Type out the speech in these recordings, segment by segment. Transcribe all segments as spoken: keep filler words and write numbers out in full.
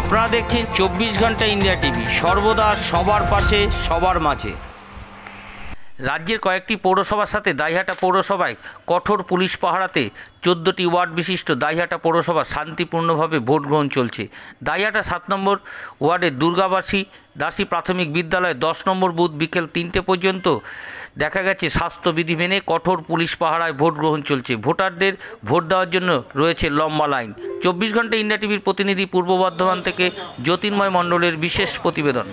আপনারা দেখছেন চব্বিশ ঘন্টা ইন্ডিয়া টিভি, সর্বদা সবার পাশে সবার মাঝে। রাজ্যের কয়েকটি পৌরসভার সাথে দাইহাটা পৌরসভায় কঠোর পুলিশ পাহারাতে চোদ্দোটি ওয়ার্ড বিশিষ্ট দাইহাটা পৌরসভা শান্তিপূর্ণভাবে ভোট গ্রহণ চলছে। দাইহাটা সাত নম্বর ওয়ার্ডের দুর্গাবাসী দাসী প্রাথমিক বিদ্যালয়ে দশ নম্বর বুথ বিকেল তিনটে পর্যন্ত দেখা গেছে স্বাস্থ্যবিধি মেনে কঠোর পুলিশ পাহারায় ভোট গ্রহণ চলছে। ভোটারদের ভোট দেওয়ার জন্য রয়েছে লম্বা লাইন। চব্বিশ ঘন্টা ইন্ডিয়া টিভির প্রতিনিধি পূর্ব বর্ধমান থেকে জ্যোতির্ময় মণ্ডলের বিশেষ প্রতিবেদন।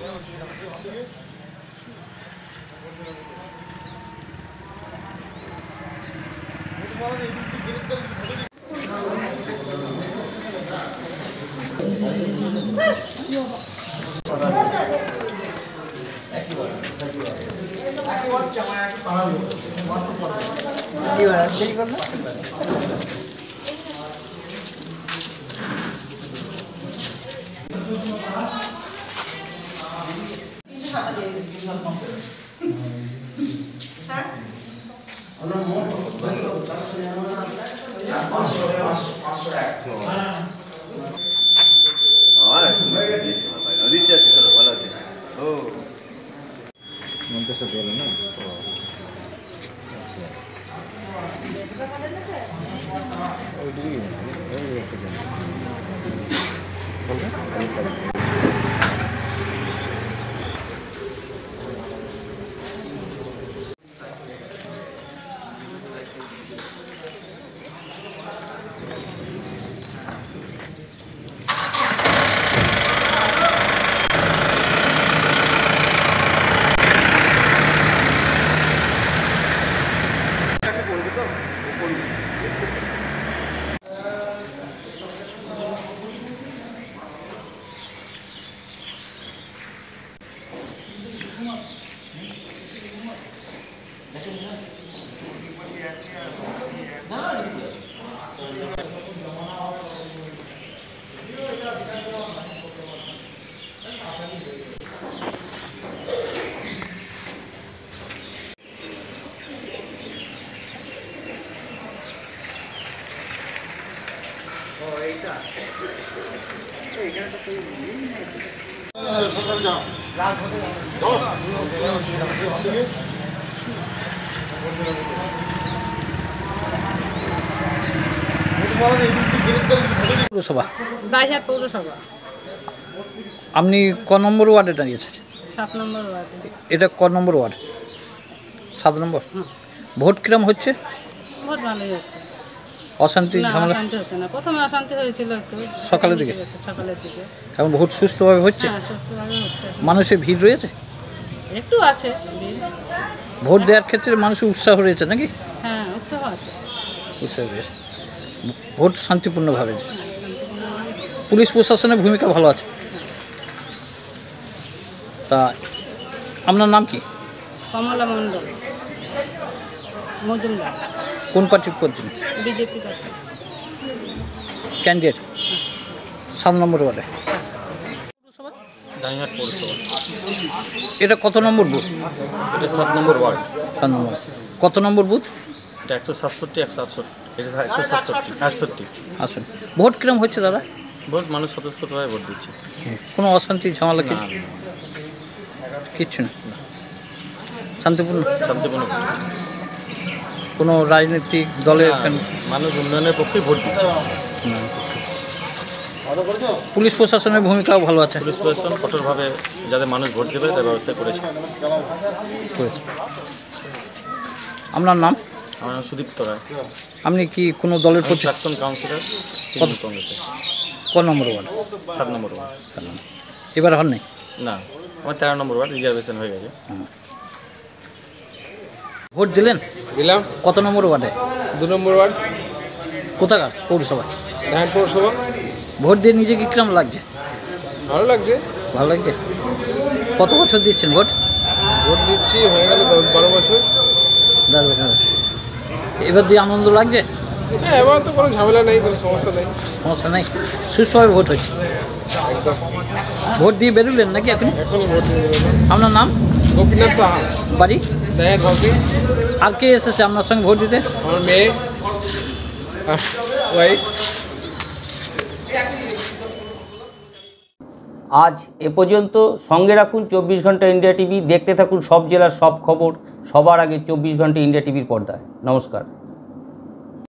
পৌরসভা দাইহাট পৌরসভা। আপনি ক নম্বর ওয়ার্ডে দাঁড়িয়েছেন? সাত নম্বর ওয়ার্ডে। এটা ক নম্বর ওয়ার্ড? সাত নম্বর। ভোট কিরম হচ্ছে? ভোট ভালোই হচ্ছে, অশান্তি না ঝামেলা অশান্তি হচ্ছে না। প্রথমে অশান্তি হয়েছিল একটু সকালের দিকে, সকালের দিকে। এখন ভোট সুস্থভাবে হচ্ছে? হ্যাঁ, সুস্থভাবে হচ্ছে। মানুষের ভিড় রয়েছে? একটু আছে ভিড়। ভোট দেওয়ার ক্ষেত্রে মানুষের উৎসাহ রয়েছে নাকি? হ্যাঁ, উৎসাহ আছে। উৎসাহ রয়েছে। ভোট শান্তিপূর্ণভাবে। পুলিশ প্রশাসনের ভূমিকা ভালো আছে। তা আপনার নাম কি? কমলা মণ্ডল মজুমদার। কোন পার্টির করছেন? বিজেপি পার্টি ক্যান্ডিডেট সাত নম্বর ওয়ার্ডে। দাইহাট পৌরসভা। এটা কত নম্বর বুথ? এটা সাত নম্বর ওয়ার্ড। সাত নম্বর। কত নম্বর বুথ? এটা একশো সাতষট্টি একশো আটষট্টি এটা একশো সাতষট্টি আটষট্টি। আসুন। ভোট কিরম হচ্ছে দাদা? ভোট মানুষ স্বতঃস্ফূর্তভাবে ভোট দিচ্ছে। কোনো অশান্তি ঝামেলা কিছু কিচ্ছু না, শান্তিপূর্ণ শান্তিপূর্ণ। কোনো রাজনৈতিক দলের মানুষ উন্নয়নের পক্ষে ভোট দিচ্ছে। পুলিশ প্রশাসনের ভূমিকাও ভালো আছে। পুলিশ প্রশাসন কঠোরভাবে যাতে মানুষ ভোট দেবে তার ব্যবস্থা করেছে। আপনার নাম? আমার নাম সুদীপ্ত রায়। আপনি কি কোনো দলের প্রতি? প্রাক্তন কাউন্সিলর তৃণমূল কংগ্রেসের। ক নম্বর ওয়ার্ড? সাত নম্বর ওয়ার্ড। এবার হন নাই? না, আমার তেরো নম্বর ওয়ার্ড রিজার্ভেশন হয়ে গেছে। ভোট দিলেন? দিলাম। কত নম্বর ওয়ার্ডে? দু নম্বর ওয়ার্ড। কোথাকার পৌরসভা? দাইহাট পৌরসভা। ভোট দিয়ে নিজেকে কিরম লাগছে? ভালো লাগছে। ভালো লাগছে। কত বছর দিচ্ছেন ভোট? ভোট দিচ্ছি হয়ে গেল দশ বারো বছর। দশ বছর। এবার দিয়ে আনন্দ লাগছে? হ্যাঁ, এবার তো কোনো ঝামেলা নেই, কোনো সমস্যা নেই। সমস্যা নেই, সুষ্ঠুভাবে ভোট হচ্ছে। একদম। ভোট দিয়ে বেরোলেন নাকি এখন? এখনই ভোট দিয়ে বেরোলাম। আপনার নাম? গোপীনাথ সাহা। বাড়ি? দাইহাট হাউসিং। আর কে এসেছে আপনার সঙ্গে ভোট দিতে? আমার মেয়ে, ওয়াইফ। আজ এ পর্যন্ত। সঙ্গে রাখুন চব্বিশ ঘন্টা ইন্ডিয়া টিভি। দেখতে থাকুন সব জেলার সব খবর সবার আগে চব্বিশ ঘন্টা ইন্ডিয়া টিভির পর্দায়। নমস্কার।